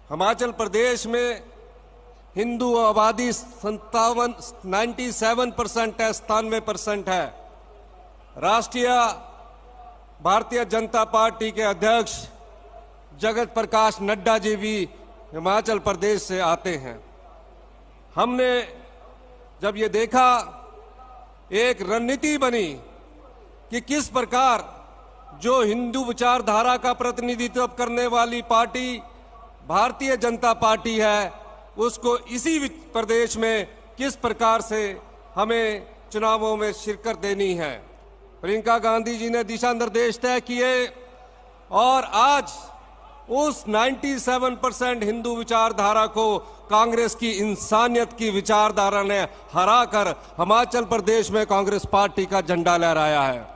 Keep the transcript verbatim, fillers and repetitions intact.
हिमाचल प्रदेश में हिंदू आबादी संतावन नाइन्टी सेवन परसेंट है, सतानवे परसेंट है। राष्ट्रीय भारतीय जनता पार्टी के अध्यक्ष जगत प्रकाश नड्डा जी भी हिमाचल प्रदेश से आते हैं। हमने जब ये देखा, एक रणनीति बनी कि किस प्रकार जो हिंदू विचारधारा का प्रतिनिधित्व करने वाली पार्टी भारतीय जनता पार्टी है, उसको इसी प्रदेश में किस प्रकार से हमें चुनावों में शिरकत देनी है। प्रियंका गांधी जी ने दिशा निर्देश तय किए और आज उस सत्तानवे परसेंट हिंदू विचारधारा को कांग्रेस की इंसानियत की विचारधारा ने हराकर हिमाचल प्रदेश में कांग्रेस पार्टी का झंडा लहराया है।